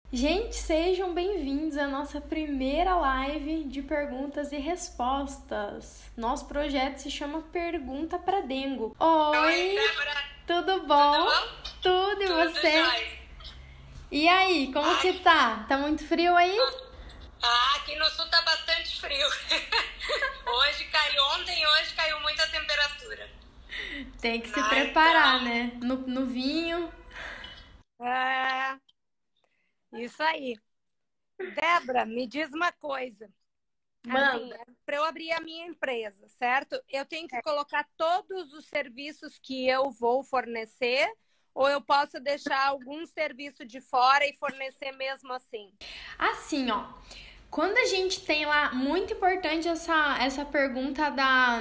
Gente, sejam bem-vindos à nossa primeira live de perguntas e respostas. Nosso projeto se chama Pergunta para Dengo. Oi, Oi, Débora, tudo tudo bom? bom? Tudo e Tudo você? jóia. E aí, como Ai, que tá? Tá muito frio aí? aqui no sul tá bastante frio. Ontem e hoje caiu muita temperatura. Tem que se Ah, preparar, então, né? No vinho. É, isso aí. Débora, me diz uma coisa. Assim, Manda. para eu abrir a minha empresa, certo? Eu tenho que colocar todos os serviços que eu vou fornecer, ou eu posso deixar algum serviço de fora e fornecer mesmo assim? Assim, ó. Quando a gente tem lá, muito importante essa pergunta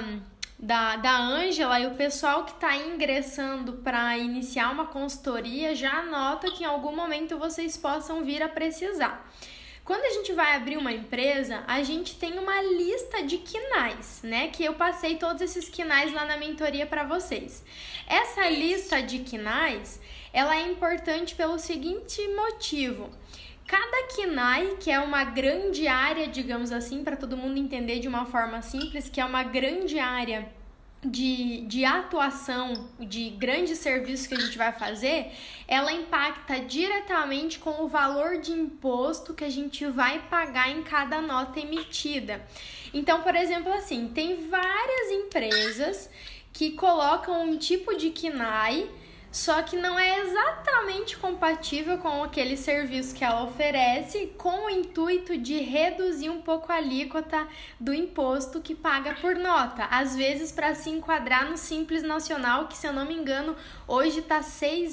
da Ângela e o pessoal que está ingressando para iniciar uma consultoria já anota que em algum momento vocês possam vir a precisar. Quando a gente vai abrir uma empresa, a gente tem uma lista de KNAIs, né? Que eu passei todos esses KNAIs lá na mentoria para vocês. Essa lista de KNAIs, ela é importante pelo seguinte motivo. Cada KNAI, que é uma grande área, digamos assim, para todo mundo entender de uma forma simples, que é uma grande área de atuação, de grandes serviços que a gente vai fazer, ela impacta diretamente com o valor de imposto que a gente vai pagar em cada nota emitida. Então, por exemplo, assim, tem várias empresas que colocam um tipo de KNAI, só que não é exatamente compatível com aquele serviço que ela oferece, com o intuito de reduzir um pouco a alíquota do imposto que paga por nota. Às vezes, para se enquadrar no Simples Nacional, que se eu não me engano, hoje está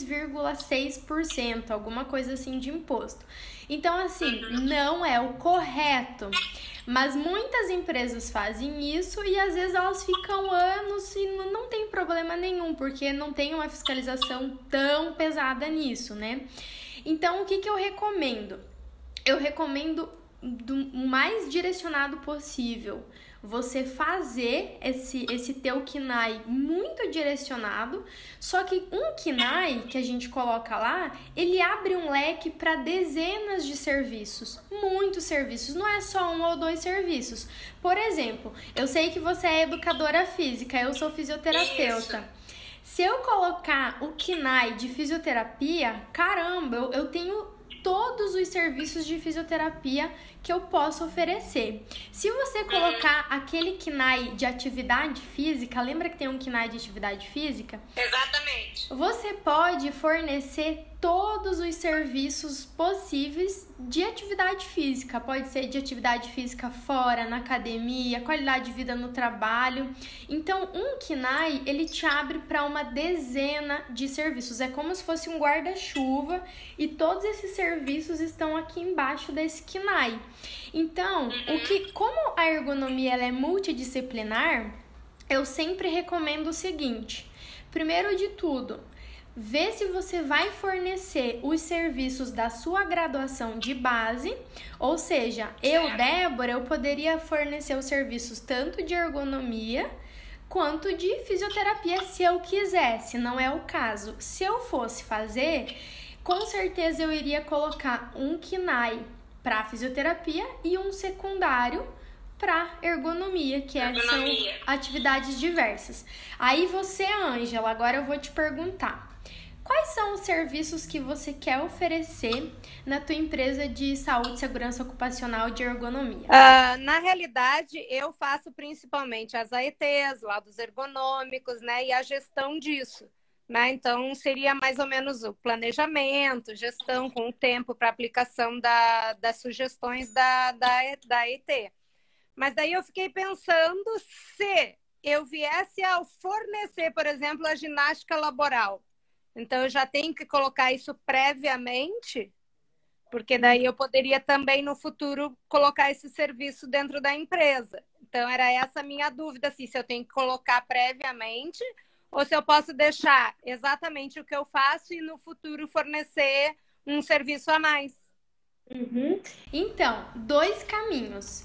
6,6%, alguma coisa assim de imposto. Então, assim, não é o correto. Mas muitas empresas fazem isso e às vezes elas ficam anos e não tem problema nenhum, porque não tem uma fiscalização tão pesada nisso, né? Então, o que eu recomendo? Eu recomendo o mais direcionado possível. Você fazer esse teu KNAI muito direcionado, só que um KNAI que a gente coloca lá, ele abre um leque para dezenas de serviços, muitos serviços, não é só um ou dois serviços. Por exemplo, eu sei que você é educadora física, eu sou fisioterapeuta. isso. Se eu colocar o KNAI de fisioterapia, caramba, eu tenho todos os serviços de fisioterapia que eu posso oferecer. Se você colocar aquele KNAI de atividade física, lembra que tem um KNAI de atividade física? Exatamente. Você pode fornecer todos os serviços possíveis de atividade física. Pode ser de atividade física fora, na academia, qualidade de vida no trabalho. Então, um KNAI, ele te abre para uma dezena de serviços. É como se fosse um guarda-chuva e todos esses serviços estão aqui embaixo desse KNAI. Então, como a ergonomia ela é multidisciplinar, eu sempre recomendo o seguinte. Primeiro de tudo, vê se você vai fornecer os serviços da sua graduação de base, ou seja, eu, Débora, eu poderia fornecer os serviços tanto de ergonomia quanto de fisioterapia se eu quisesse, não é o caso. Se eu fosse fazer, com certeza eu iria colocar um KNAI para fisioterapia e um secundário para ergonomia, são atividades diversas. Aí você, Ângela, agora eu vou te perguntar. Quais são os serviços que você quer oferecer na tua empresa de saúde e segurança ocupacional de ergonomia? Na realidade, eu faço principalmente as AETs, laudos ergonômicos, né? E a gestão disso. Né? Então, seria mais ou menos o planejamento, gestão com o tempo para aplicação das sugestões da AET. Mas daí eu fiquei pensando se eu viesse a fornecer, por exemplo, a ginástica laboral. Então, eu já tenho que colocar isso previamente, porque daí eu poderia também, no futuro, colocar esse serviço dentro da empresa. Então, era essa a minha dúvida, assim, se eu tenho que colocar previamente ou se eu posso deixar exatamente o que eu faço e, no futuro, fornecer um serviço a mais. Uhum. Então, dois caminhos.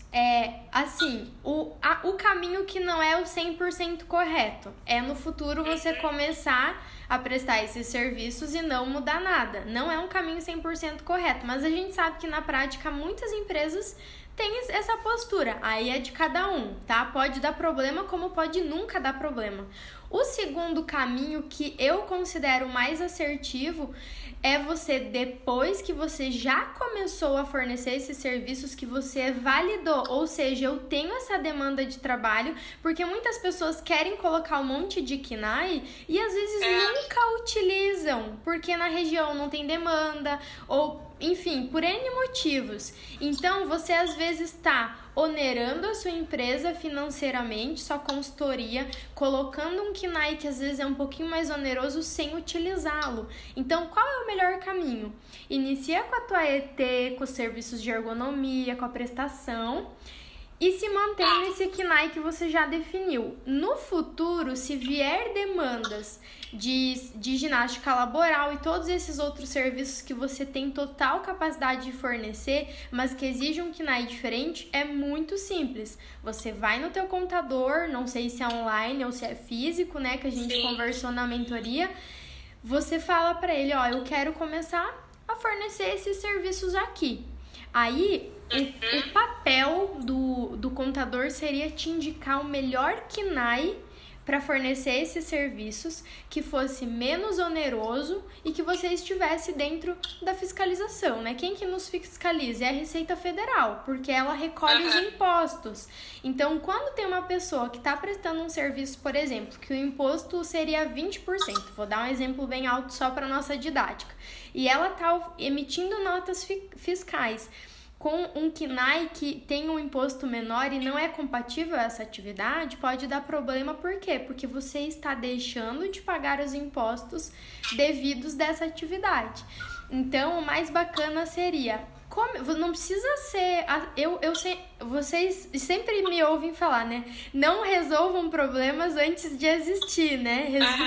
Assim, o caminho que não é o 100% correto. É no futuro você começar a prestar esses serviços e não mudar nada. Não é um caminho 100% correto, mas a gente sabe que na prática muitas empresas têm essa postura. Aí é de cada um, tá? Pode dar problema como pode nunca dar problema. O segundo caminho que eu considero mais assertivo é você, depois que você já começou a fornecer esses serviços, que você validou, ou seja, eu tenho essa demanda de trabalho, porque muitas pessoas querem colocar um monte de KNAI e às vezes nunca utilizam, porque na região não tem demanda, ou enfim, por N motivos. Então, você às vezes está onerando a sua empresa financeiramente, sua consultoria, colocando um KNAI que às vezes é um pouquinho mais oneroso sem utilizá-lo. Então, qual é o melhor caminho? Inicia com a tua ET, com os serviços de ergonomia, com a prestação, e se mantém nesse KNAI que você já definiu. No futuro, se vier demandas de ginástica laboral e todos esses outros serviços que você tem total capacidade de fornecer, mas que exigem um KNAI diferente, é muito simples. Você vai no teu contador, não sei se é online ou se é físico, né, que a gente conversou na mentoria, você fala para ele, ó, eu quero começar a fornecer esses serviços aqui. Aí, o papel do contador seria te indicar o melhor KNAI para fornecer esses serviços, que fosse menos oneroso e que você estivesse dentro da fiscalização, né? Quem que nos fiscaliza? É a Receita Federal, porque ela recolhe os impostos. Então, quando tem uma pessoa que está prestando um serviço, por exemplo, que o imposto seria 20%, vou dar um exemplo bem alto só para nossa didática, e ela está emitindo notas fiscais com um KNAI que tem um imposto menor e não é compatível a essa atividade, pode dar problema. Por quê? Porque você está deixando de pagar os impostos devidos dessa atividade. Então, o mais bacana seria, não precisa ser, eu sei, vocês sempre me ouvem falar, né? Não resolvam problemas antes de existir, né?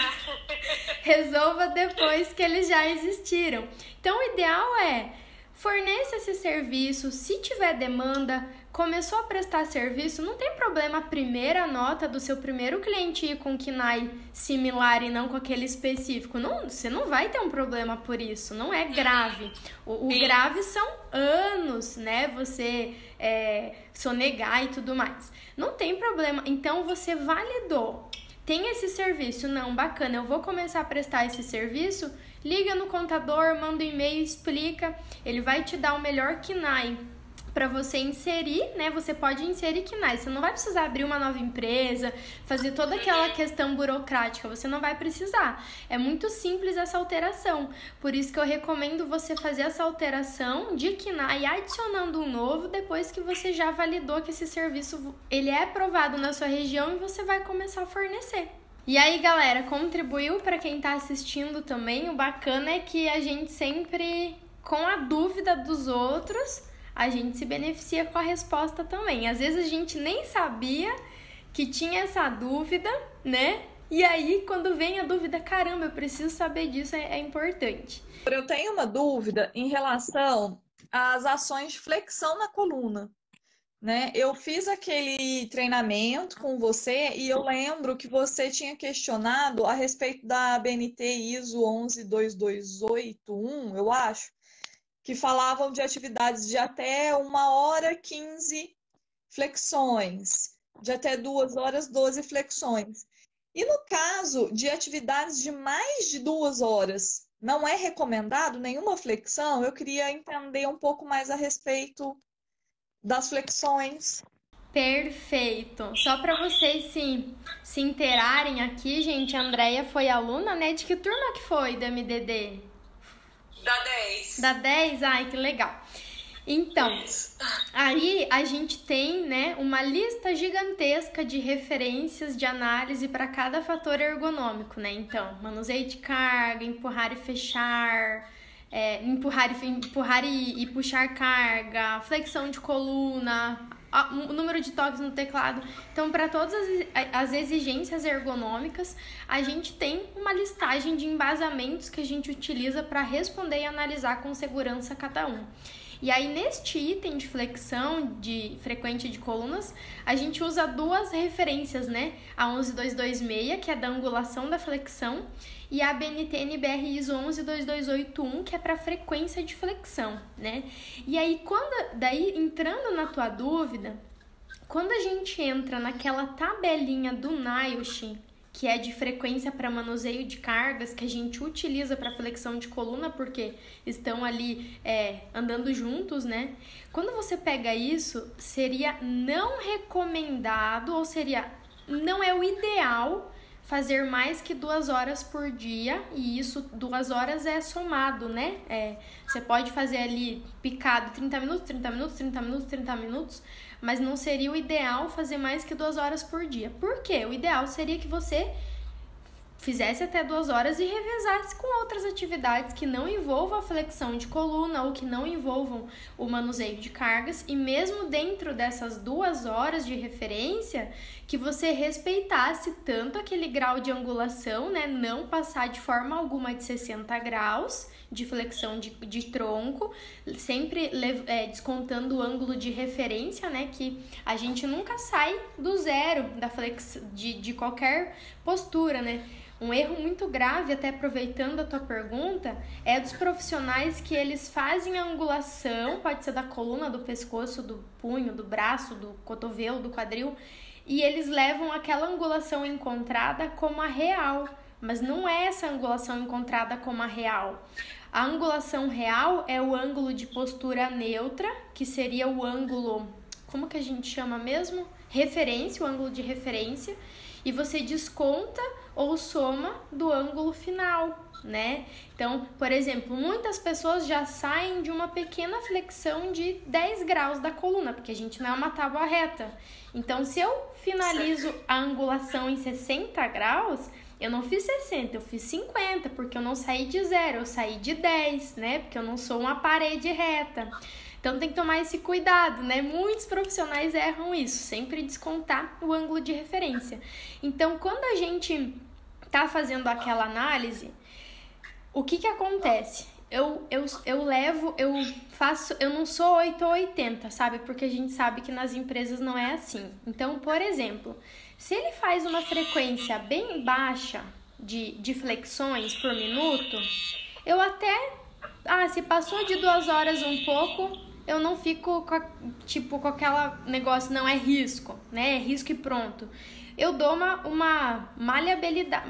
Resolva depois que eles já existiram. Então, o ideal é forneça esse serviço, se tiver demanda, começou a prestar serviço, não tem problema a primeira nota do seu primeiro cliente ir com KNAI similar e não com aquele específico. Não, você não vai ter um problema por isso, não é grave. O grave são anos, né? Você sonegar e tudo mais. Não tem problema, então você validou. Tem esse serviço, não, bacana, eu vou começar a prestar esse serviço, liga no contador, manda um e-mail, explica, ele vai te dar o melhor KNAI para você inserir, né? Você pode inserir KNAI, você não vai precisar abrir uma nova empresa, fazer toda aquela questão burocrática, você não vai precisar. É muito simples essa alteração, por isso que eu recomendo você fazer essa alteração de KNAI adicionando um novo depois que você já validou que esse serviço ele é aprovado na sua região e você vai começar a fornecer. E aí, galera, contribuiu para quem tá assistindo também? O bacana é que a gente sempre, com a dúvida dos outros, a gente se beneficia com a resposta também. Às vezes a gente nem sabia que tinha essa dúvida, né? E aí, quando vem a dúvida, caramba, eu preciso saber disso, é importante. Eu tenho uma dúvida em relação às ações de flexão na coluna, né? Eu fiz aquele treinamento com você e eu lembro que você tinha questionado a respeito da BNT ISO 112281, eu acho, que falavam de atividades de até 1h15 flexões, de até 2h 12 flexões. E no caso de atividades de mais de 2 horas, não é recomendado nenhuma flexão? Eu queria entender um pouco mais a respeito das flexões. Perfeito. Só para vocês se inteirarem aqui, gente, a Andrea foi aluna, né? De que turma que foi do MDD? Da 10. Da 10? Ai, que legal. Então, aí a gente tem, né, uma lista gigantesca de referências de análise para cada fator ergonômico, né? Então, manuseio de carga, empurrar e fechar, empurrar e puxar carga, flexão de coluna, o número de toques no teclado. Então, para todas as exigências ergonômicas, a gente tem uma listagem de embasamentos que a gente utiliza para responder e analisar com segurança cada um. E aí, neste item de flexão de frequente de colunas, a gente usa duas referências, né? A 11226, que é da angulação da flexão, e a BNT-NBR ISO 112281, que é para frequência de flexão, né? E aí, entrando na tua dúvida, quando a gente entra naquela tabelinha do NIOSH, que é de frequência para manuseio de cargas, que a gente utiliza para flexão de coluna, porque estão ali andando juntos, né? Quando você pega isso, seria não recomendado, ou seria, não é o ideal fazer mais que 2 horas por dia, e isso 2 horas é somado, né? Você pode fazer ali picado 30 minutos, 30 minutos, 30 minutos, 30 minutos, mas não seria o ideal fazer mais que 2 horas por dia. Por quê? O ideal seria que você fizesse até 2 horas e revezasse com outras atividades que não envolvam a flexão de coluna ou que não envolvam o manuseio de cargas, e mesmo dentro dessas 2 horas de referência, que você respeitasse tanto aquele grau de angulação, né, não passar de forma alguma de 60 graus de flexão de tronco, sempre descontando o ângulo de referência, né, que a gente nunca sai do zero da de qualquer postura, né. Um erro muito grave, até aproveitando a tua pergunta, é dos profissionais que eles fazem a angulação, pode ser da coluna, do pescoço, do punho, do braço, do cotovelo, do quadril, e eles levam aquela angulação encontrada como a real, mas não é essa angulação encontrada como a real. A angulação real é o ângulo de postura neutra, que seria o ângulo, como que a gente chama mesmo? Referência, o ângulo de referência, e você desconta ou soma do ângulo final, né? Então, por exemplo, muitas pessoas já saem de uma pequena flexão de 10 graus da coluna, porque a gente não é uma tábua reta. Então, se eu finalizo a angulação em 60 graus, eu não fiz 60, eu fiz 50, porque eu não saí de 0, eu saí de 10, né? Porque eu não sou uma parede reta. Então, tem que tomar esse cuidado, né? Muitos profissionais erram isso, sempre descontar o ângulo de referência. Então, quando a gente tá fazendo aquela análise, o que acontece? Eu não sou 8 ou 80, sabe? Porque a gente sabe que nas empresas não é assim. Então, por exemplo, se ele faz uma frequência bem baixa de flexões por minuto, eu até... se passou de 2 horas um pouco, eu não fico com aquela negócio, não é risco, né? É risco e pronto. Eu dou uma maleabilidade...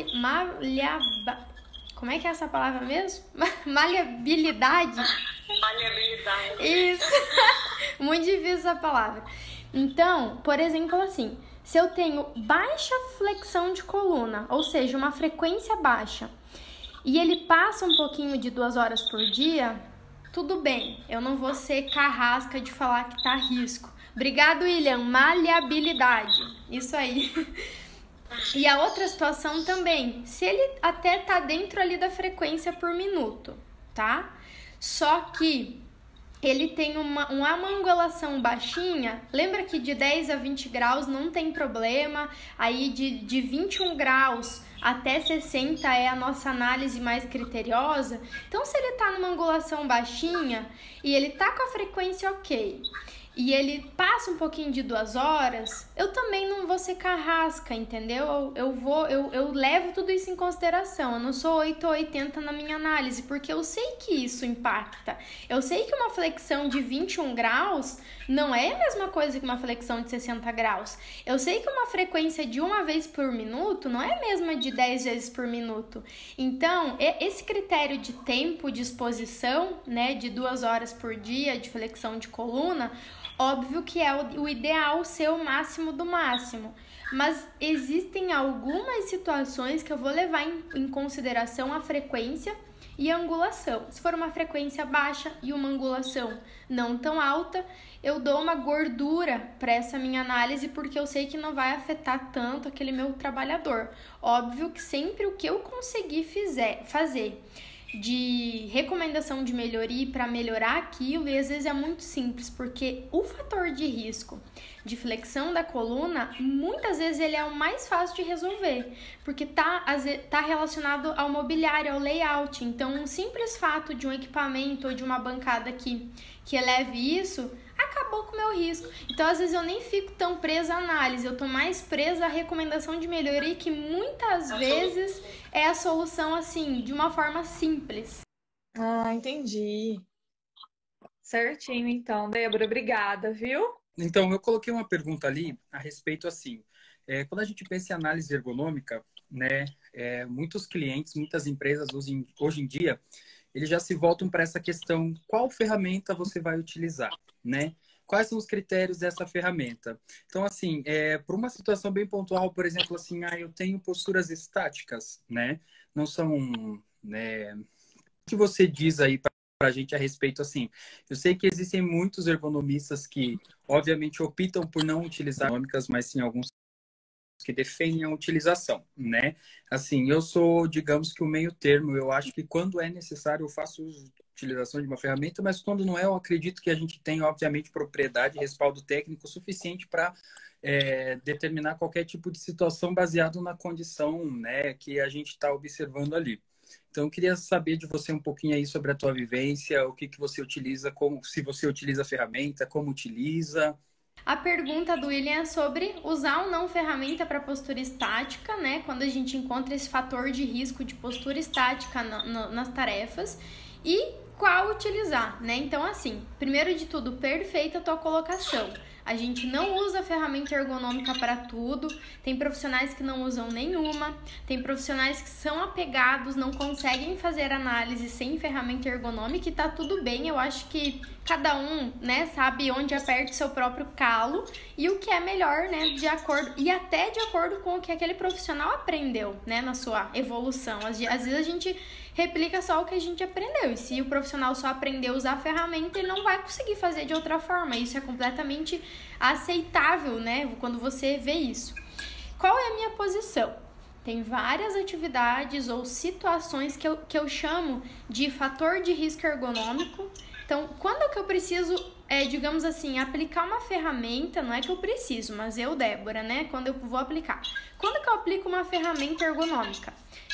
Como é que é essa palavra mesmo? Maleabilidade? Maleabilidade. Isso. Muito difícil essa palavra. Então, por exemplo, assim, se eu tenho baixa flexão de coluna, ou seja, uma frequência baixa, e ele passa um pouquinho de 2 horas por dia, tudo bem. Eu não vou ser carrasca de falar que tá risco. Obrigado, William. Maleabilidade. Isso aí. E a outra situação também, se ele até tá dentro ali da frequência por minuto, tá? Só que ele tem uma angulação baixinha, lembra que de 10 a 20 graus não tem problema, aí de 21 graus até 60 é a nossa análise mais criteriosa. Então, se ele tá numa angulação baixinha e ele tá com a frequência ok, e ele passa um pouquinho de 2 horas, eu também não vou ser carrasca, entendeu? Eu levo tudo isso em consideração. Eu não sou 8 ou 80 na minha análise, porque eu sei que isso impacta. Eu sei que uma flexão de 21 graus não é a mesma coisa que uma flexão de 60 graus. Eu sei que uma frequência de 1 vez por minuto não é a mesma de 10 vezes por minuto. Então, esse critério de tempo de exposição, né, de 2 horas por dia de flexão de coluna, óbvio que é o ideal ser o máximo do máximo, mas existem algumas situações que eu vou levar em consideração a frequência e a angulação. Se for uma frequência baixa e uma angulação não tão alta, eu dou uma gordura para essa minha análise, porque eu sei que não vai afetar tanto aquele meu trabalhador. Óbvio que sempre o que eu conseguir fazer de recomendação de melhoria para melhorar aquilo, e às vezes é muito simples, porque o fator de risco de flexão da coluna, muitas vezes ele é o mais fácil de resolver, porque tá relacionado ao mobiliário, ao layout. Então, um simples fato de um equipamento ou de uma bancada que eleve isso, acabou com o meu risco. Então, às vezes eu nem fico tão presa à análise, eu tô mais presa à recomendação de melhoria, que muitas vezes é a solução, assim, de uma forma simples. Ah, entendi. Certinho, então, Débora, obrigada, viu? Então, eu coloquei uma pergunta ali a respeito, assim, quando a gente pensa em análise ergonômica, né, muitos clientes, muitas empresas hoje em dia, eles já se voltam para essa questão: qual ferramenta você vai utilizar, né? Quais são os critérios dessa ferramenta? Então, assim, para uma situação bem pontual, por exemplo, assim, eu tenho posturas estáticas, né? Não são, né? O que você diz aí para a gente a respeito, assim? Eu sei que existem muitos ergonomistas que, obviamente, optam por não utilizar ergonômicas, mas sim alguns que defendem a utilização, né? Assim, eu sou, digamos que o meio termo. Eu acho que quando é necessário eu faço uso de utilização de uma ferramenta, mas quando não é, eu acredito que a gente tem, obviamente, propriedade e respaldo técnico suficiente para determinar qualquer tipo de situação baseado na condição, né, que a gente está observando ali. Então, eu queria saber de você um pouquinho aí sobre a tua vivência, o que você utiliza, se você utiliza a ferramenta, como utiliza. A pergunta do William é sobre usar ou não ferramenta para postura estática, né? Quando a gente encontra esse fator de risco de postura estática nas tarefas, e qual utilizar, né? Então, assim, primeiro de tudo, perfeita a tua colocação. A gente não usa ferramenta ergonômica para tudo. Tem profissionais que não usam nenhuma. Tem profissionais que são apegados, não conseguem fazer análise sem ferramenta ergonômica, e tá tudo bem. Eu acho que cada um, né, sabe onde aperta o seu próprio calo e o que é melhor, né, de acordo, e até de acordo com o que aquele profissional aprendeu, né, na sua evolução. Às vezes a gente replica só o que a gente aprendeu, e se o profissional só aprendeu a usar a ferramenta, ele não vai conseguir fazer de outra forma. Isso é completamente aceitável, né, quando você vê isso. Qual é a minha posição? Tem várias atividades ou situações que eu chamo de fator de risco ergonômico. Então, quando é que eu preciso, digamos assim, aplicar uma ferramenta? Não é que eu preciso, mas eu, Débora, né, quando eu vou aplicar. Quando que eu aplico uma ferramenta ergonômica?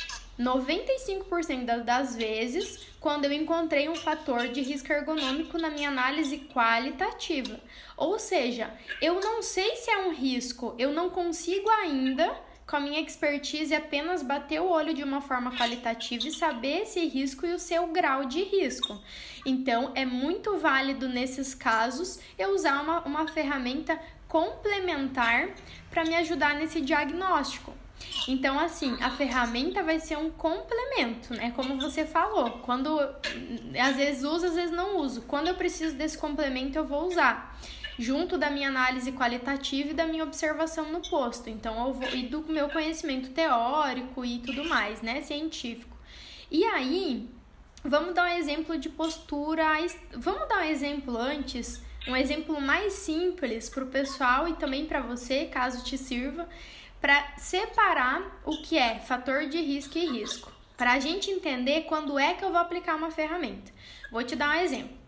95% das vezes, quando eu encontrei um fator de risco ergonômico na minha análise qualitativa. Ou seja, eu não sei se é um risco, eu não consigo ainda, com a minha expertise, apenas bater o olho de uma forma qualitativa e saber esse risco e o seu grau de risco. Então, é muito válido nesses casos eu usar uma ferramenta complementar para me ajudar nesse diagnóstico. Então, assim, a ferramenta vai ser um complemento, né? Como você falou, quando às vezes uso, às vezes não uso. Quando eu preciso desse complemento, eu vou usar, junto da minha análise qualitativa e da minha observação no posto. Então, eu vou, e do meu conhecimento teórico e tudo mais, né? Científico. E aí, vamos dar um exemplo de postura. Vamos dar um exemplo antes, um exemplo mais simples para o pessoal e também para você, caso te sirva, para separar o que é fator de risco e risco, para a gente entender quando é que eu vou aplicar uma ferramenta. Vou te dar um exemplo.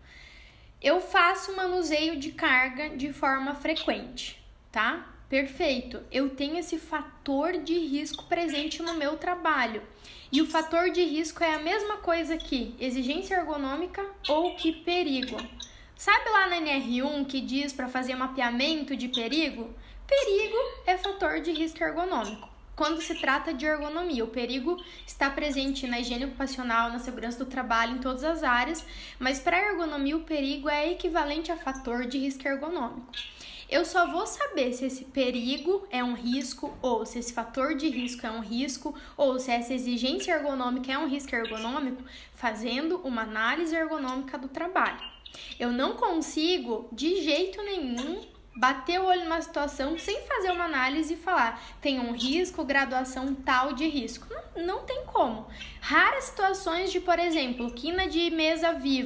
Eu faço manuseio de carga de forma frequente, tá? Perfeito. Eu tenho esse fator de risco presente no meu trabalho. E o fator de risco é a mesma coisa que exigência ergonômica ou que perigo. Sabe lá na NR1 que diz para fazer mapeamento de perigo? Perigo é fator de risco ergonômico. Quando se trata de ergonomia, o perigo está presente na higiene ocupacional, na segurança do trabalho, em todas as áreas, mas para a ergonomia o perigo é equivalente a fator de risco ergonômico. Eu só vou saber se esse perigo é um risco, ou se esse fator de risco é um risco, ou se essa exigência ergonômica é um risco ergonômico, fazendo uma análise ergonômica do trabalho. Eu não consigo, de jeito nenhum, bater o olho numa situação sem fazer uma análise e falar tem um risco, graduação tal de risco. Não tem como. Raras situações de, por exemplo, quina de mesa viva,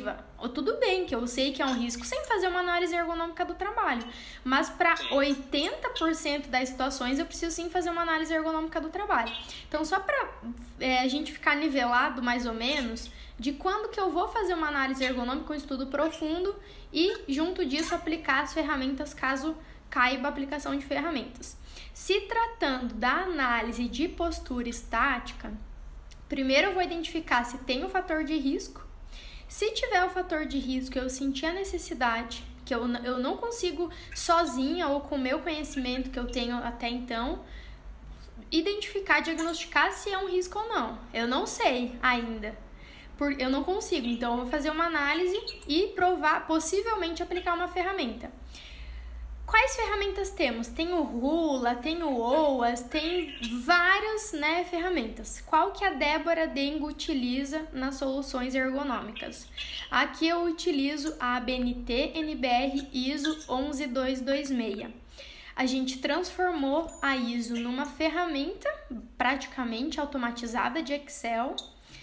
tudo bem que eu sei que é um risco sem fazer uma análise ergonômica do trabalho, mas para 80% das situações eu preciso sim fazer uma análise ergonômica do trabalho. Então, só para a gente ficar nivelado mais ou menos de quando que eu vou fazer uma análise ergonômica, um estudo profundo e, junto disso, aplicar as ferramentas caso caiba a aplicação de ferramentas. Se tratando da análise de postura estática, primeiro eu vou identificar se tem o fator de risco. Se tiver o fator de risco, eu sentir a necessidade, que eu não consigo sozinha ou com o meu conhecimento que eu tenho até então, identificar, diagnosticar se é um risco ou não. Eu não sei ainda. Eu não consigo, então eu vou fazer uma análise e provar, possivelmente aplicar uma ferramenta. Quais ferramentas temos? Tem o Rula, tem o OAS, tem várias, né, ferramentas. Qual que a Débora Dengo utiliza nas soluções ergonômicas? Aqui eu utilizo a ABNT NBR ISO 11226. A gente transformou a ISO numa ferramenta praticamente automatizada de Excel.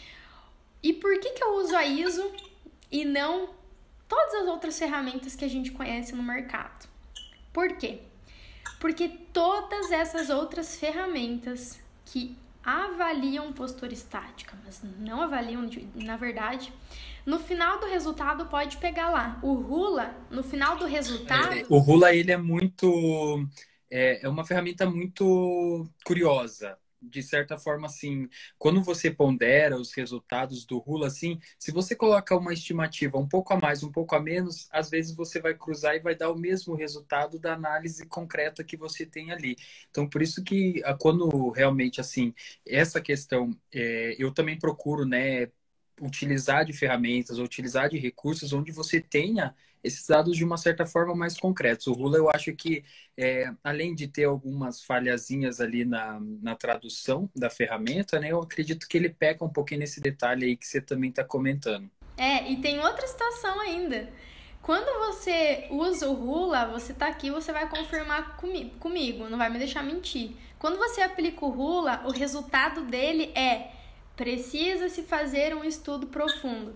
E por que eu uso a ISO e não todas as outras ferramentas que a gente conhece no mercado? Por quê? Porque todas essas outras ferramentas que avaliam postura estática, mas não avaliam, na verdade, no final do resultado pode pegar lá. O Rula, no final do resultado... O Rula, ele é muito... É uma ferramenta muito curiosa. De certa forma, assim, quando você pondera os resultados do Rula, assim, se você coloca uma estimativa um pouco a mais, um pouco a menos, às vezes você vai cruzar e vai dar o mesmo resultado da análise concreta que você tem ali. Então, por isso que quando realmente, assim, essa questão, eu também procuro, né, utilizar de ferramentas, utilizar de recursos onde você tenha esses dados de uma certa forma mais concretos. O Rula, eu acho que, além de ter algumas falhazinhas ali na tradução da ferramenta, né, eu acredito que ele peca um pouquinho nesse detalhe aí que você também está comentando. E tem outra situação ainda. Quando você usa o Rula, você tá aqui, você vai confirmar comigo, não vai me deixar mentir. Quando você aplica o Rula, o resultado dele precisa-se fazer um estudo profundo.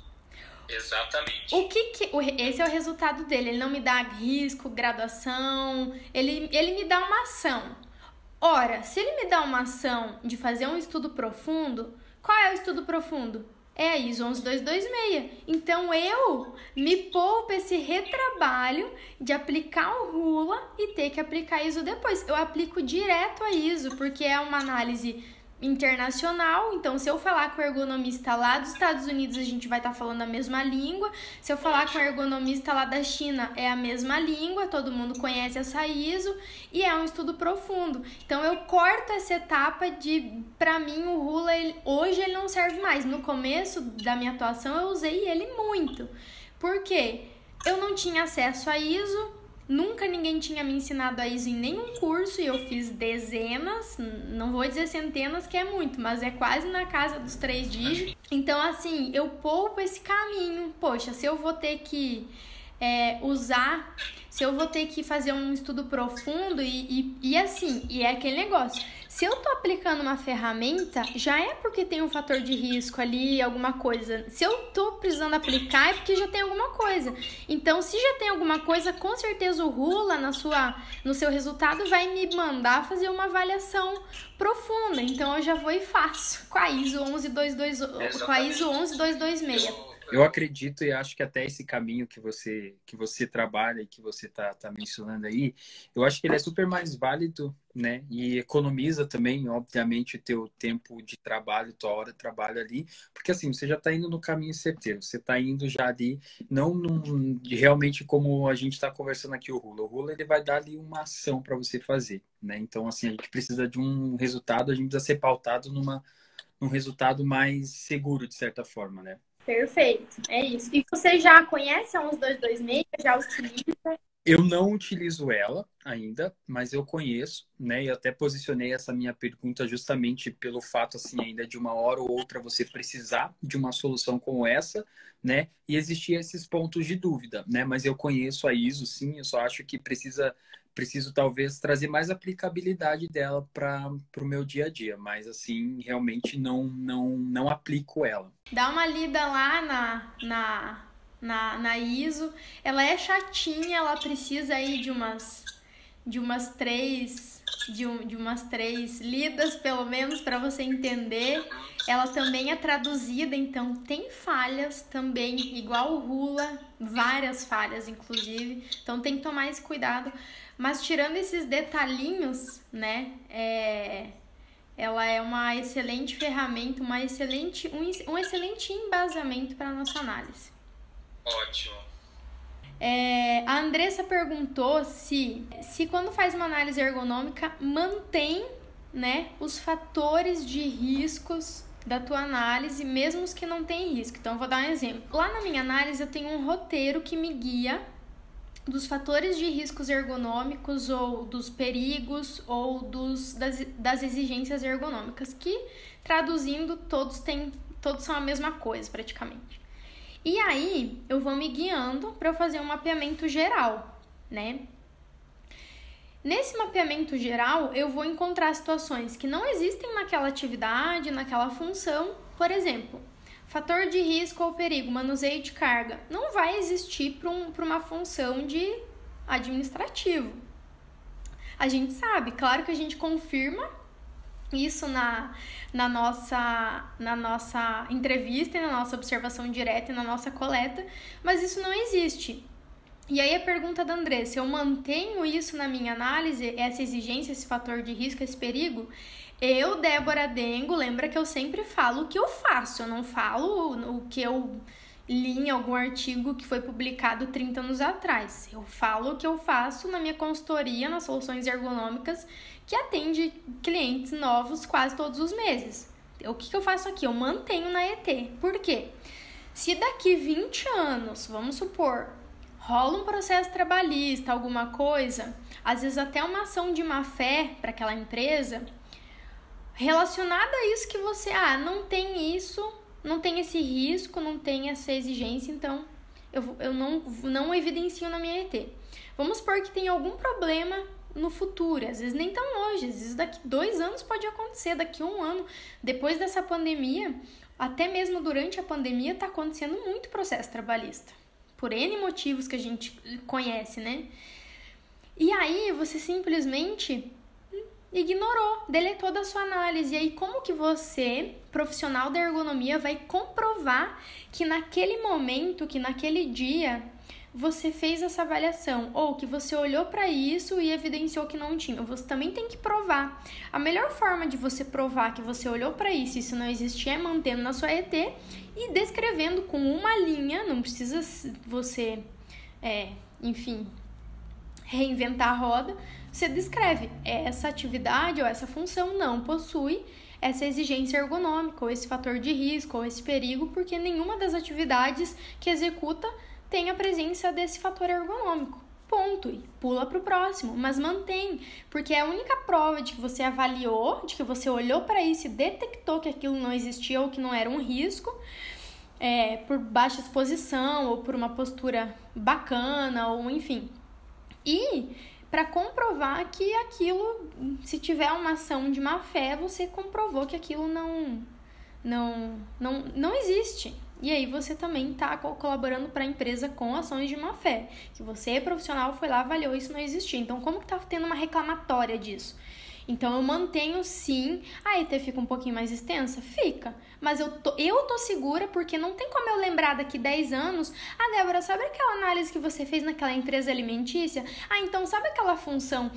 Exatamente. Esse é o resultado dele. Ele não me dá risco, graduação, ele me dá uma ação. Ora, se ele me dá uma ação de fazer um estudo profundo, qual é o estudo profundo? É a ISO 11226. Então, eu me poupo esse retrabalho de aplicar o Rula e ter que aplicar a ISO depois. Eu aplico direto a ISO, porque é uma análise internacional. Então, se eu falar com o ergonomista lá dos Estados Unidos, a gente vai estar falando a mesma língua. Se eu falar com o ergonomista lá da China, é a mesma língua, todo mundo conhece essa ISO e é um estudo profundo. Então, eu corto essa etapa para mim, o Rula, hoje ele não serve mais. No começo da minha atuação, eu usei ele muito. Por quê? Eu não tinha acesso à ISO, nunca ninguém tinha me ensinado a ISO em nenhum curso e eu fiz dezenas, não vou dizer centenas que é muito, mas é quase na casa dos 3 dígitos. Então, assim, eu poupo esse caminho. Poxa, se eu vou ter que se eu vou ter que fazer um estudo profundo e é aquele negócio. Se eu tô aplicando uma ferramenta, já é porque tem um fator de risco ali, alguma coisa. Se eu tô precisando aplicar, é porque já tem alguma coisa. Então, se já tem alguma coisa, com certeza o Rula no seu resultado vai me mandar fazer uma avaliação profunda. Então, eu já vou e faço com a ISO 11226. Eu acredito e acho que até esse caminho que você trabalha e que você tá mencionando aí, eu acho que ele é super mais válido, né? E economiza também, obviamente, o teu tempo de trabalho, tua hora de trabalho ali, porque assim, você já está indo no caminho certeiro, você está indo já ali, não realmente como a gente está conversando aqui o Rula. O Rula, ele vai dar ali uma ação para você fazer, né? Então, assim, a gente precisa de um resultado, a gente precisa ser pautado num resultado mais seguro, de certa forma, né? Perfeito, é isso. E você já conhece a 11226? Já utiliza? Eu não utilizo ela ainda, mas eu conheço, né? E até posicionei essa minha pergunta justamente pelo fato, assim, ainda de uma hora ou outra você precisar de uma solução como essa, né? E existir esses pontos de dúvida, né? Mas eu conheço a ISO, sim, eu só acho que preciso talvez trazer mais aplicabilidade dela para o meu dia a dia, mas assim, realmente não aplico ela. Dá uma lida lá na ISO. Ela é chatinha, ela precisa aí de umas três lidas, pelo menos, para você entender. Ela também é traduzida, então tem falhas também, igual o Rula, várias falhas, inclusive. Então tem que tomar esse cuidado. Mas tirando esses detalhinhos, né, ela é uma excelente ferramenta, um excelente embasamento para a nossa análise. Ótimo. A Andressa perguntou se quando faz uma análise ergonômica mantém, né, os fatores de riscos da tua análise, mesmo os que não têm risco. Então, eu vou dar um exemplo. Lá na minha análise, eu tenho um roteiro que me guia dos fatores de riscos ergonômicos ou dos perigos ou das exigências ergonômicas, que, traduzindo, todos são a mesma coisa, praticamente. E aí, eu vou me guiando para eu fazer um mapeamento geral, né? Nesse mapeamento geral, eu vou encontrar situações que não existem naquela atividade, naquela função. Por exemplo, fator de risco ou perigo, manuseio de carga, não vai existir para uma função de administrativo. A gente sabe, claro que a gente confirma isso na nossa entrevista, na nossa observação direta e na nossa coleta, mas isso não existe. E aí a pergunta da Andressa, eu mantenho isso na minha análise, essa exigência, esse fator de risco, esse perigo? Eu, Débora Dengo, lembra que eu sempre falo o que eu faço, eu não falo o que eu li em algum artigo que foi publicado 30 anos atrás. Eu falo o que eu faço na minha consultoria, nas soluções ergonômicas, que atende clientes novos quase todos os meses. O que eu faço aqui? Eu mantenho na ET. Por quê? Se daqui 20 anos, vamos supor, rola um processo trabalhista, alguma coisa, às vezes até uma ação de má-fé para aquela empresa, relacionada a isso que você, não tem isso, não tem esse risco, não tem essa exigência, então eu não evidencio na minha ET. Vamos supor que tem algum problema no futuro, às vezes nem tão longe, às vezes daqui 2 anos pode acontecer, daqui 1 ano, depois dessa pandemia, até mesmo durante a pandemia, está acontecendo muito processo trabalhista, por N motivos que a gente conhece, né? E aí você simplesmente ignorou, deletou da sua análise. E aí como que você, profissional da ergonomia, vai comprovar que naquele momento, que naquele dia, você fez essa avaliação, ou que você olhou para isso e evidenciou que não tinha? Você também tem que provar. A melhor forma de você provar que você olhou para isso e isso não existia é mantendo na sua ET e descrevendo com uma linha, não precisa você, reinventar a roda. Você descreve, essa atividade ou essa função não possui essa exigência ergonômica, ou esse fator de risco, ou esse perigo, porque nenhuma das atividades que executa tem a presença desse fator ergonômico. Ponto. E pula para o próximo, mas mantém, porque é a única prova de que você avaliou, de que você olhou para isso e detectou que aquilo não existia ou que não era um risco, por baixa exposição ou por uma postura bacana, ou enfim. E para comprovar que aquilo, se tiver uma ação de má fé, você comprovou que aquilo não existe. E aí você também está colaborando para a empresa com ações de má fé, que você, profissional, foi lá, avaliou isso não existia. Então, como que está tendo uma reclamatória disso? Então, eu mantenho sim. A ET fica um pouquinho mais extensa? Fica. Mas eu tô segura, porque não tem como eu lembrar daqui 10 anos. Débora, sabe aquela análise que você fez naquela empresa alimentícia? Então, sabe aquela função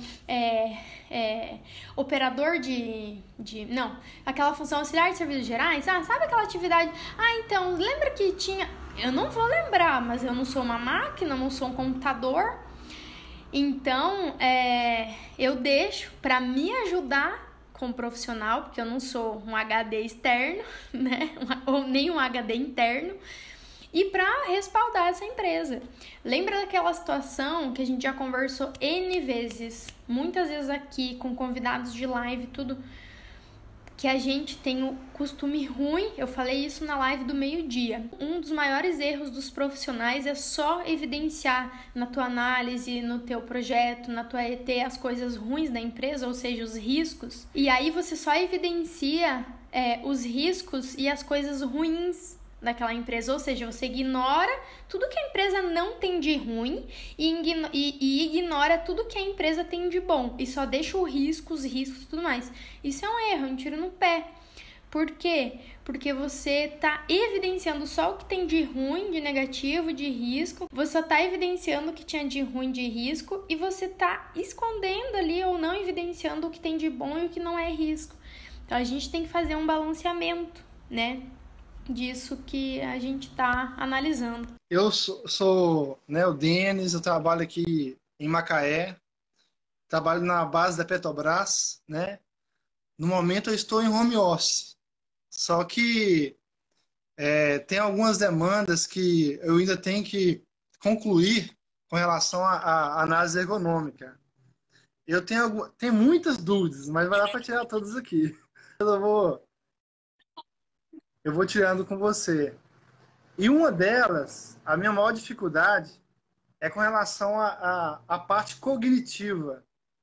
operador não, aquela função auxiliar de serviços gerais? Sabe aquela atividade? Então, lembra que tinha... Eu não vou lembrar, mas eu não sou uma máquina, não sou um computador. Então, eu deixo para me ajudar como profissional, porque eu não sou um HD externo, né? Ou nem um HD interno, e para respaldar essa empresa. Lembra daquela situação que a gente já conversou N vezes, muitas vezes aqui, com convidados de live, tudo, que a gente tem o costume ruim, eu falei isso na live do meio-dia. Um dos maiores erros dos profissionais é só evidenciar na tua análise, no teu projeto, na tua ET, as coisas ruins da empresa, ou seja, os riscos. E aí você só evidencia os riscos e as coisas ruins daquela empresa, ou seja, você ignora tudo que a empresa não tem de ruim e ignora tudo que a empresa tem de bom e só deixa os riscos e tudo mais. Isso é um erro, é um tiro no pé. Por quê? Porque você tá evidenciando só o que tem de ruim, de negativo, de risco. Você só tá evidenciando o que tinha de ruim, de risco, e você tá escondendo ali ou não evidenciando o que tem de bom e o que não é risco. Então a gente tem que fazer um balanceamento, né, disso que a gente tá analisando. Eu sou, né, o Denis, eu trabalho aqui em Macaé, trabalho na base da Petrobras, né? No momento eu estou em home office. Só que tem algumas demandas que eu ainda tenho que concluir com relação à análise ergonômica. Eu tenho muitas dúvidas, mas vai dar para tirar todas aqui. Eu vou tirando com você. E uma delas, a minha maior dificuldade, é com relação à parte cognitiva.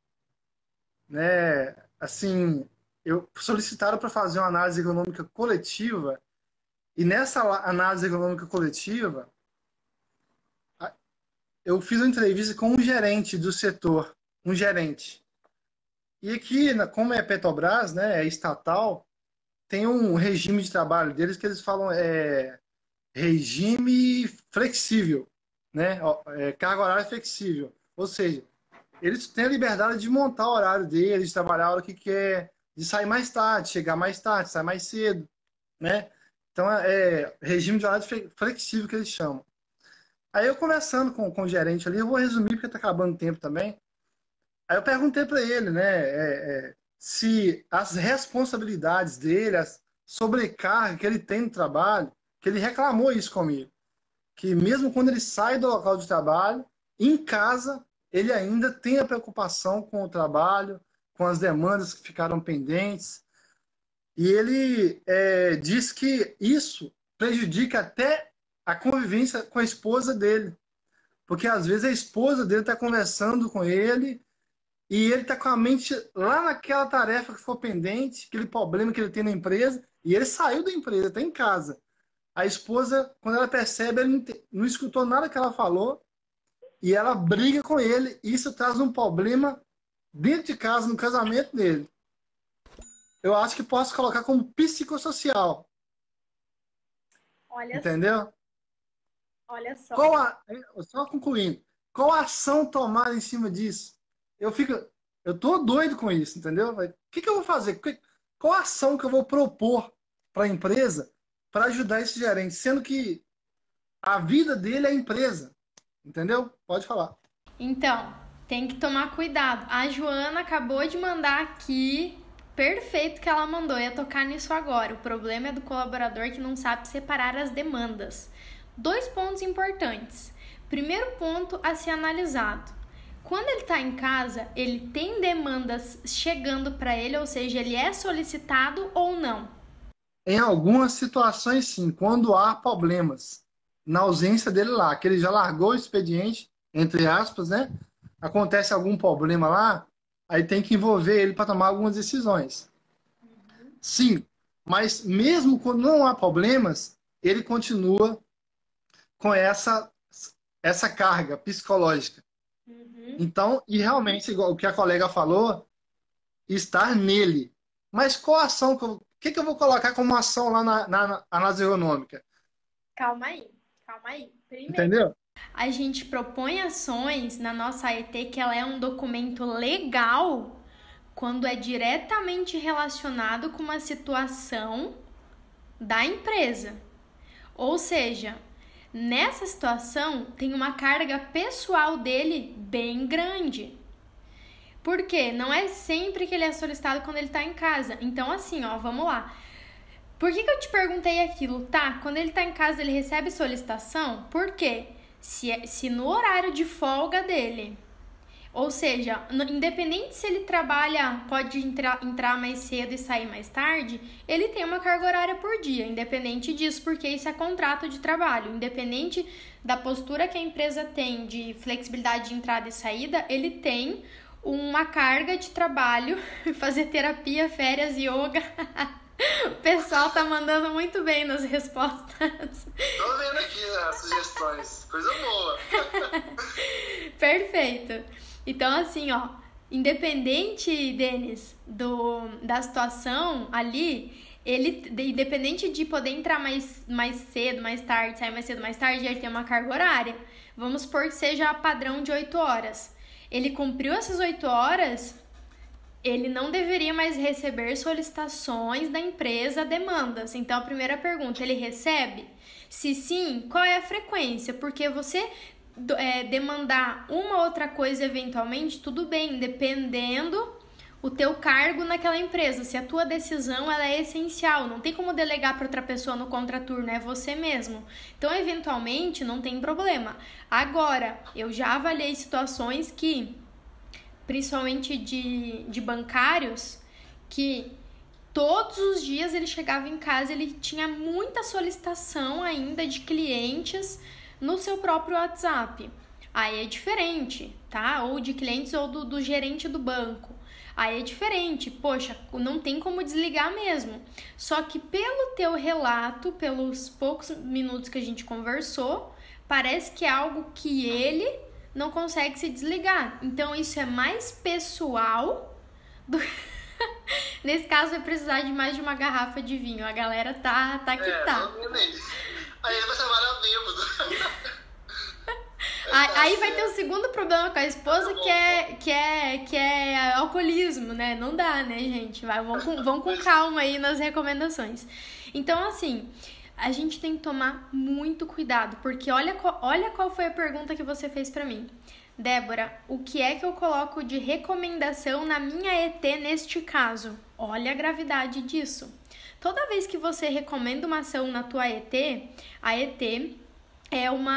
Né? Assim, eu solicitaram para fazer uma análise ergonômica coletiva, e nessa análise ergonômica coletiva, eu fiz uma entrevista com um gerente do setor, um gerente. E aqui, como é Petrobras, né, é estatal, tem um regime de trabalho deles que eles falam regime flexível, né, carga horária flexível. Ou seja, eles têm a liberdade de montar o horário deles, de trabalhar a hora que quer, de sair mais tarde, chegar mais tarde, sair mais cedo, né? Então, regime de horário flexível que eles chamam. Aí eu conversando com o gerente ali, eu vou resumir porque está acabando o tempo também. Aí eu perguntei para ele, né, se as responsabilidades dele, a sobrecarga que ele tem no trabalho, que ele reclamou isso comigo, que mesmo quando ele sai do local de trabalho, em casa, ele ainda tem a preocupação com o trabalho, com as demandas que ficaram pendentes. E ele diz que isso prejudica até a convivência com a esposa dele. Porque às vezes a esposa dele está conversando com ele e ele está com a mente lá naquela tarefa que ficou pendente, aquele problema que ele tem na empresa, e ele saiu da empresa, está em casa. A esposa, quando ela percebe, ele não escutou nada que ela falou, e ela briga com ele, e isso traz um problema dentro de casa, no casamento dele. Eu acho que posso colocar como psicossocial. Olha entendeu? Só. Olha só. Só concluindo. Qual a ação tomar em cima disso? Eu tô doido com isso, entendeu? O que eu vou fazer? Qual a ação que eu vou propor para a empresa para ajudar esse gerente? Sendo que a vida dele é a empresa. Entendeu? Pode falar. Então, tem que tomar cuidado. A Joana acabou de mandar aqui, perfeito que ela mandou, eu ia tocar nisso agora. O problema é do colaborador que não sabe separar as demandas. 2 pontos importantes. Primeiro ponto a ser analisado. Quando ele está em casa, ele tem demandas chegando para ele, ou seja, ele é solicitado ou não? Em algumas situações, sim. Quando há problemas na ausência dele lá, que ele já largou o expediente, entre aspas, né? Acontece algum problema lá, aí tem que envolver ele para tomar algumas decisões. Sim, mas mesmo quando não há problemas, ele continua com essa carga psicológica. Então, e realmente, igual o que a colega falou, estar nele. Mas qual ação, o que eu vou colocar como ação lá na análise ergonômica? Calma aí. Primeiro, entendeu? A gente propõe ações na nossa AET que ela é um documento legal quando é diretamente relacionado com uma situação da empresa. Ou seja, nessa situação tem uma carga pessoal dele bem grande. Por quê? Não é sempre que ele é solicitado quando ele está em casa. Então, assim, ó, vamos lá. Por que eu te perguntei aquilo? Tá, quando ele está em casa ele recebe solicitação? Por quê? Se no horário de folga dele, ou seja, independente se ele trabalha, pode entrar mais cedo e sair mais tarde, ele tem uma carga horária por dia, independente disso, porque isso é contrato de trabalho. Independente da postura que a empresa tem de flexibilidade de entrada e saída, ele tem uma carga de trabalho, fazer terapia, férias, yoga, O pessoal tá mandando muito bem nas respostas. Tô vendo aqui as sugestões. Coisa boa. Perfeito. Então, assim, ó, independente, Denis, da situação ali, independente de poder entrar mais cedo, mais tarde, sair mais cedo, mais tarde, ele tem uma carga horária. Vamos supor que seja padrão de 8 horas. Ele cumpriu essas 8 horas, ele não deveria mais receber solicitações da empresa, demandas. Então, a primeira pergunta, ele recebe? Se sim, qual é a frequência? Porque você demandar uma outra coisa eventualmente, tudo bem, dependendo o teu cargo naquela empresa. Se a tua decisão ela é essencial, não tem como delegar para outra pessoa no contraturno, é você mesmo. Então, eventualmente, não tem problema. Agora, eu já avaliei situações que, principalmente de bancários, que todos os dias ele chegava em casa, ele tinha muita solicitação ainda de clientes no seu próprio WhatsApp. Aí é diferente, tá? Ou de clientes ou do gerente do banco. Aí é diferente, poxa, não tem como desligar mesmo. Só que pelo teu relato, pelos poucos minutos que a gente conversou, parece que é algo que ele não consegue se desligar. Então isso é mais pessoal do... Nesse caso vai precisar de mais de uma garrafa de vinho. A galera tá que tá. Aí vai ser maravilhoso. Aí vai ter o segundo problema com a esposa, que é alcoolismo, né? Não dá, né, gente? Vão com calma aí nas recomendações. Então, assim, a gente tem que tomar muito cuidado, porque olha qual foi a pergunta que você fez pra mim. Débora, o que é que eu coloco de recomendação na minha ET neste caso? Olha a gravidade disso. Toda vez que você recomenda uma ação na tua ET, a ET é um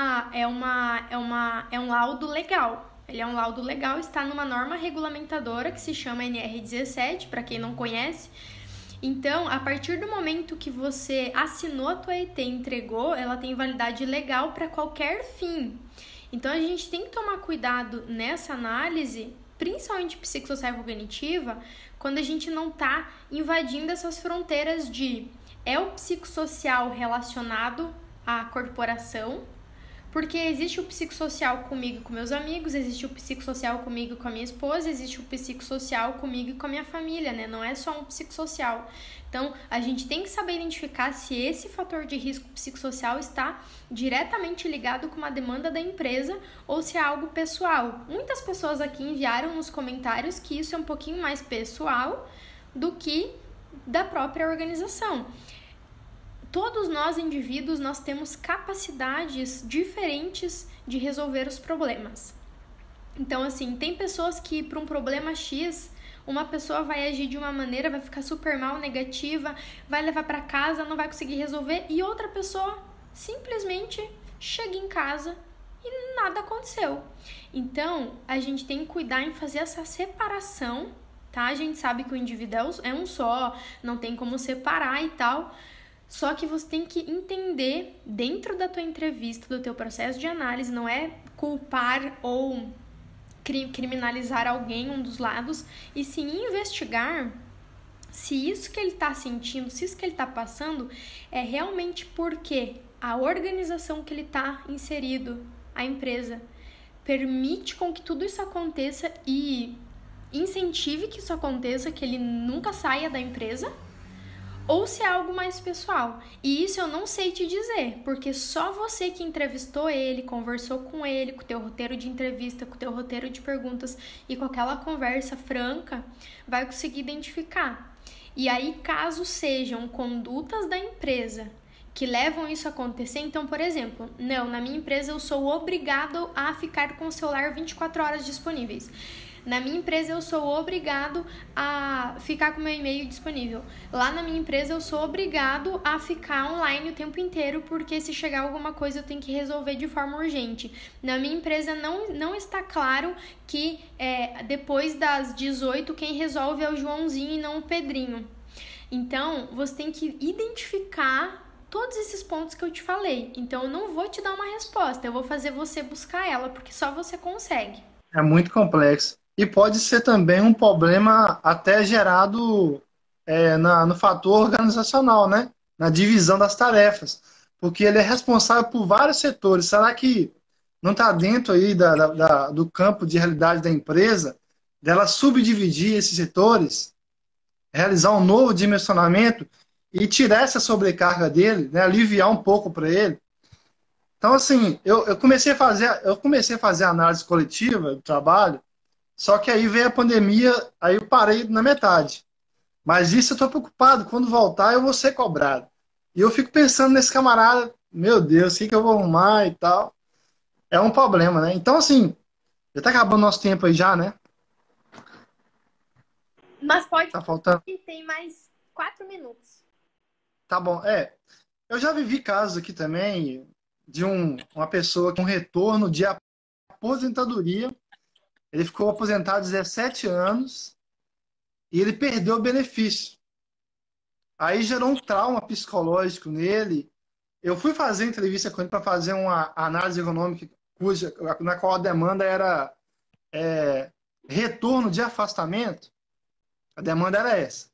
laudo legal. Ele é um laudo legal, está numa norma regulamentadora que se chama NR17, para quem não conhece. Então, a partir do momento que você assinou a tua ET e entregou, ela tem validade legal para qualquer fim. Então, a gente tem que tomar cuidado nessa análise, principalmente psicossocial e cognitiva, quando a gente não está invadindo essas fronteiras de é o psicossocial relacionado à corporação, porque existe o psicossocial comigo e com meus amigos, existe o psicossocial comigo e com a minha esposa, existe o psicossocial comigo e com a minha família, né? Não é só um psicossocial. Então, a gente tem que saber identificar se esse fator de risco psicossocial está diretamente ligado com uma demanda da empresa ou se é algo pessoal. Muitas pessoas aqui enviaram nos comentários que isso é um pouquinho mais pessoal do que da própria organização. Todos nós, indivíduos, nós temos capacidades diferentes de resolver os problemas. Então, assim, tem pessoas que para um problema X, uma pessoa vai agir de uma maneira, vai ficar super mal, negativa, vai levar para casa, não vai conseguir resolver, e outra pessoa simplesmente chega em casa e nada aconteceu. Então, a gente tem que cuidar em fazer essa separação, tá? A gente sabe que o indivíduo é um só, não tem como separar e tal. Só que você tem que entender dentro da tua entrevista, do teu processo de análise, não é culpar ou criminalizar alguém, um dos lados, e sim investigar se isso que ele está sentindo, se isso que ele está passando é realmente porque a organização que ele está inserido, a empresa, permite com que tudo isso aconteça e incentive que isso aconteça, que ele nunca saia da empresa, ou se é algo mais pessoal. E isso eu não sei te dizer, porque só você que entrevistou ele, conversou com ele, com o teu roteiro de entrevista, com o teu roteiro de perguntas e com aquela conversa franca, vai conseguir identificar. E aí, caso sejam condutas da empresa que levam isso a acontecer, então, por exemplo, não, na minha empresa eu sou obrigado a ficar com o celular 24 horas disponíveis. Na minha empresa eu sou obrigado a ficar com meu e-mail disponível. Lá na minha empresa eu sou obrigado a ficar online o tempo inteiro, porque se chegar alguma coisa eu tenho que resolver de forma urgente. Na minha empresa não está claro que depois das 18 quem resolve é o Joãozinho e não o Pedrinho. Então, você tem que identificar todos esses pontos que eu te falei. Então, eu não vou te dar uma resposta, eu vou fazer você buscar ela, porque só você consegue. É muito complexo. E pode ser também um problema até gerado no fator organizacional, né? Na divisão das tarefas. Porque ele é responsável por vários setores. Será que não está dentro aí do campo de realidade da empresa, dela subdividir esses setores, realizar um novo dimensionamento e tirar essa sobrecarga dele, né? Aliviar um pouco para ele? Então, assim, eu comecei a fazer análise coletiva do trabalho, só que aí veio a pandemia, aí eu parei na metade. Mas isso eu estou preocupado, quando voltar eu vou ser cobrado. E eu fico pensando nesse camarada, meu Deus, o que eu vou arrumar e tal. É um problema, né? Então, assim, já está acabando nosso tempo aí já, né? Mas pode Tá faltando. tem mais 4 minutos. Tá bom, eu já vivi casos aqui também de uma pessoa com retorno de aposentadoria. Ele ficou aposentado 17 anos e ele perdeu o benefício. Aí gerou um trauma psicológico nele. Eu fui fazer entrevista com ele para fazer uma análise econômica na qual a demanda era retorno de afastamento. A demanda era essa.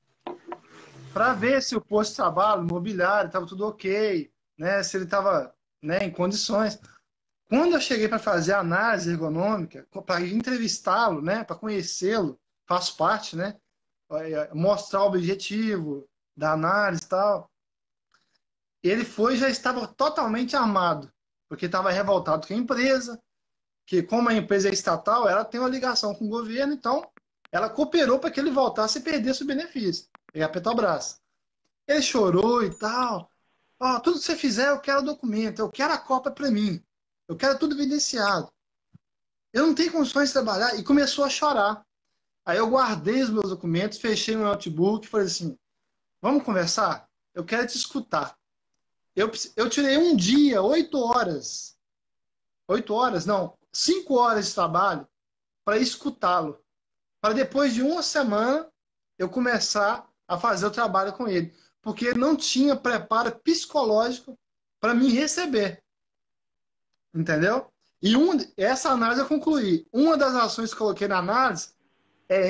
Para ver se o posto de trabalho, imobiliário, estava tudo ok, né? Se ele estava, né, em condições. Quando eu cheguei para fazer a análise ergonômica, para entrevistá-lo, né, para conhecê-lo, faço parte, né, mostrar o objetivo da análise e tal, ele já estava totalmente armado, porque estava revoltado com a empresa, que como a empresa é estatal, ela tem uma ligação com o governo, então ela cooperou para que ele voltasse e perdesse o benefício. É a Petrobras. Ele chorou e tal. Tudo que você fizer, eu quero documento, eu quero a cópia para mim. Eu quero tudo evidenciado. Eu não tenho condições de trabalhar. E começou a chorar. Aí eu guardei os meus documentos, fechei meu notebook e falei assim, vamos conversar? Eu quero te escutar. Eu tirei um dia, 8 horas. 8 horas? Não, 5 horas de trabalho para escutá-lo. Para depois de uma semana eu começar a fazer o trabalho com ele. Porque ele não tinha preparo psicológico para me receber. Entendeu? E essa análise eu concluí. Uma das ações que coloquei na análise é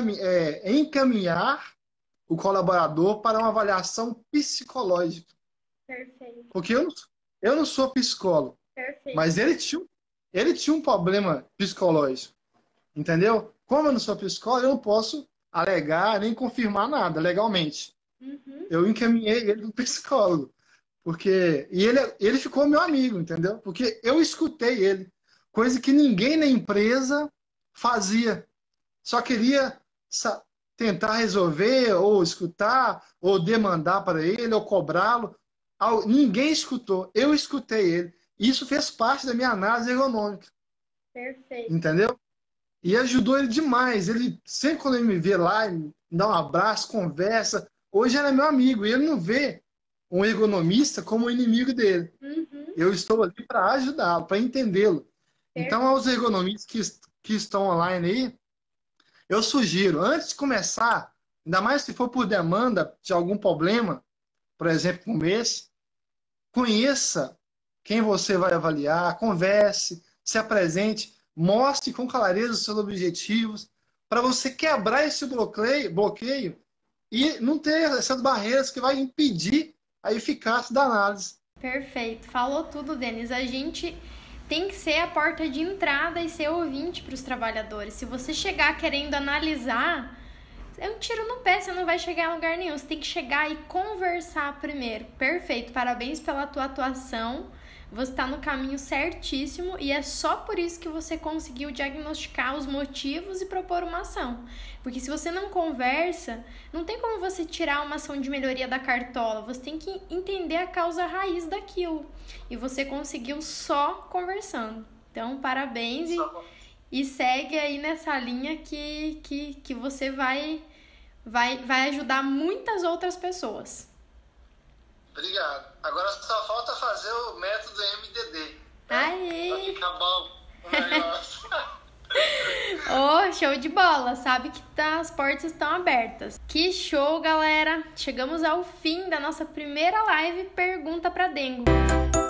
encaminhar o colaborador para uma avaliação psicológica. Perfeito. Porque eu não sou psicólogo. Perfeito. Mas ele tinha um problema psicológico. Entendeu? Como eu não sou psicólogo, eu não posso alegar nem confirmar nada legalmente. Uhum. Eu encaminhei ele para o psicólogo. E ele ficou meu amigo, entendeu? Porque eu escutei ele. Coisa que ninguém na empresa fazia. Só queria tentar resolver, ou escutar, ou demandar para ele, ou cobrá-lo. Ninguém escutou. Eu escutei ele. Isso fez parte da minha análise ergonômica. Perfeito. Entendeu? E ajudou ele demais. Ele sempre quando ele me vê lá, ele me dá um abraço, conversa. Hoje ele é meu amigo. E ele não vê um ergonomista como inimigo dele. Uhum. Eu estou ali para ajudá-lo, para entendê-lo. Então, aos ergonomistas que estão online aí, eu sugiro, antes de começar, ainda mais se for por demanda de algum problema, por exemplo, como esse, conheça quem você vai avaliar, converse, se apresente, mostre com clareza os seus objetivos, para você quebrar esse bloqueio e não ter essas barreiras que vai impedir a eficácia da análise. Perfeito. Falou tudo, Denis. A gente tem que ser a porta de entrada e ser ouvinte para os trabalhadores. Se você chegar querendo analisar, é um tiro no pé, você não vai chegar a lugar nenhum. Você tem que chegar e conversar primeiro. Perfeito. Parabéns pela tua atuação. Você está no caminho certíssimo e é só por isso que você conseguiu diagnosticar os motivos e propor uma ação. Porque se você não conversa, não tem como você tirar uma ação de melhoria da cartola. Você tem que entender a causa raiz daquilo. E você conseguiu só conversando. Então, parabéns e segue aí nessa linha que você vai ajudar muitas outras pessoas. Obrigado. Agora só falta fazer o método MDD. Aê! Pra ficar bom o negócio. Oh, show de bola! Sabe que as portas estão abertas. Que show, galera! Chegamos ao fim da nossa primeira live Pergunta pra Dengo.